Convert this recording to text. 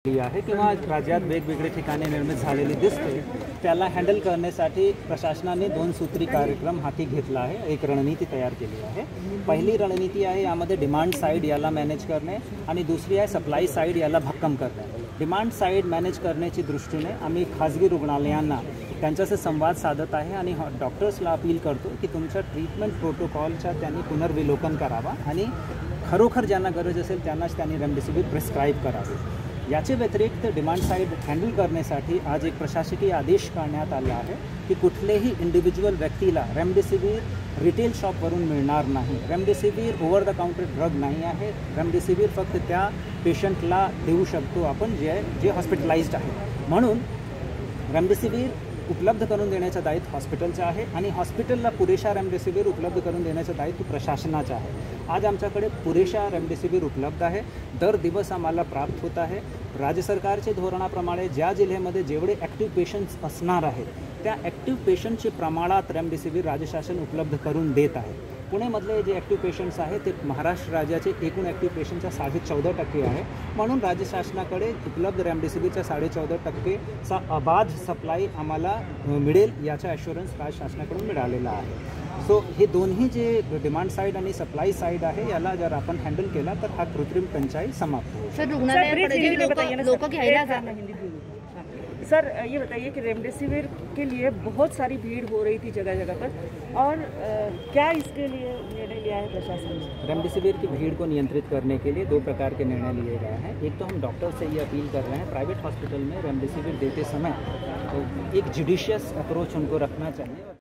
आहे किंवा राज्यात वेगवेगळे ठिकाणी निर्मित झालेली दिसते, त्याला हँडल करण्यासाठी प्रशासनाने 2 सूत्री कार्यक्रम हाती घेतला आहे. एक रणनीती तयार केली आहे. पहिली रणनीती आहे यामध्ये डिमांड साईड याला मॅनेज करणे आणि दुसरी आहे सप्लाय साईड याला भक्कम करणे. डिमांड साईड मॅनेज करण्याची दृष्टीने आम्ही खाजगी रुग्णालयांना त्यांच्याशी संवाद साधत आहे आणि डॉक्टर्सला अपील करतो की तुमच्या ट्रीटमेंट प्रोटोकॉलचा त्यांनी पुनर्विलोकन करावा आणि खरोखर ज्यांना गरज असेल त्यांनाच त्यांनी रेमडेसिवीर प्रिस्क्राईब करावे. याचे व्यतिरिक्त डिमांड साईड हँडल करण्यासाठी आज एक प्रशासकीय आदेश काढण्यात आला आहे की कुठलेही इंडिव्हिज्युअल व्यक्तीला रेमडेसिवीर रिटेल शॉपवरून मिळणार नाही. Remdesivir over the counter drug नाही आहे. रेमडेसिवीर फक्त त्या पेशंटला देऊ शकतो आपण जे हॉस्पिटलाइज्ड आहे. म्हणून रेमडेसिवीर उपलब्ध करून देण्याचं दायित्व हॉस्पिटलचं आहे आणि हॉस्पिटलला पुरेशा रेमडेसिवीर उपलब्ध करून देण्याचं दायित्व प्रशासनाचं आहे. आज आमच्याकडे पुरेशा रेमडेसिवीर उपलब्ध आहे. दर दिवस आम्हाला प्राप्त होत आहे. राज्य सरकारच्या धोरणाप्रमाणे ज्या जिल्ह्यामध्ये जेवढे ॲक्टिव्ह पेशंट्स असणार आहेत त्या ॲक्टिव्ह पेशंटच्या प्रमाणात रेमडेसिवीर राज्य शासन उपलब्ध करून देत आहे. पुणेमधले जे ॲक्टिव्ह पेशंट्स आहेत ते महाराष्ट्र राज्याचे एकूण ॲक्टिव्ह पेशंटच्या 14.5% आहे. म्हणून राज्य शासनाकडे उपलब्ध रेमडेसिवीरच्या 14.5%चा अबाध सप्लाय आम्हाला मिळेल याचा ॲश्युरन्स राज्य शासनाकडून मिळालेला आहे. सो हे दोन्ही जे डिमांड साइड आणि सप्लाई साइड आहे याला जर आपण हँडल केला तर हा कृत्रिम टंचाई समाप्त होईल. सर लोग घ्यायला जाणार. सर ये बताइए कि रेमडेसिविर के लिए बहुत सारी भीड़ हो रही थी जगह जगह पर, और क्या इसके लिए निर्णय लिया है प्रशासन ने? रेमडेसिविर की भीड़ को नियंत्रित करने के लिए 2 प्रकार के निर्णय लिए गए हैं. एक तो हम डॉक्टर से ये अपील कर रहे हैं प्राइवेट हॉस्पिटल में रेमडेसिविर देते समय तो एक जुडिशियस अप्रोच उनको रखना चाहिए.